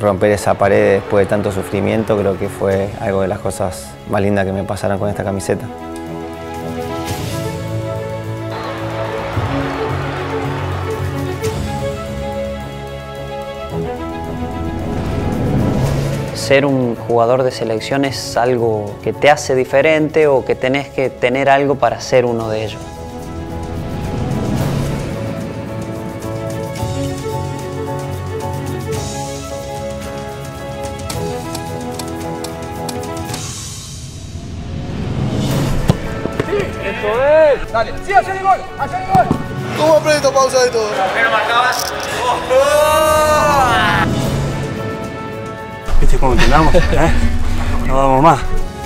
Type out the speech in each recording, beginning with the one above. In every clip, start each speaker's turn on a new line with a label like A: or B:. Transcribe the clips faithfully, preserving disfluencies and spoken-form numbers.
A: romper esa pared después de tanto sufrimiento, creo que fue algo de las cosas más lindas que me pasaron con esta camiseta.
B: Ser un jugador de selección es algo que te hace diferente o que tenés que tener algo para ser uno de ellos.
C: ¡Eso es! ¡Dale! ¡Sí, allá el gol! ¡Allá el gol!
D: ¿Cómo aprieto pausa de todo?
C: ¿Pero marcabas? ¡Oh!
E: ¿Viste cómo entrenamos? ¿Eh? No vamos más.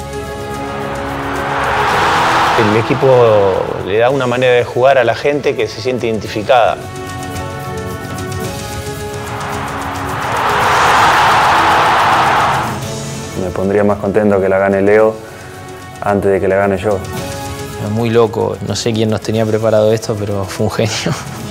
F: El equipo le da una manera de jugar a la gente que se siente identificada.
G: Me pondría más contento que la gane Leo antes de que la gane yo.
H: Muy loco, no sé quién nos tenía preparado esto, pero fue un genio.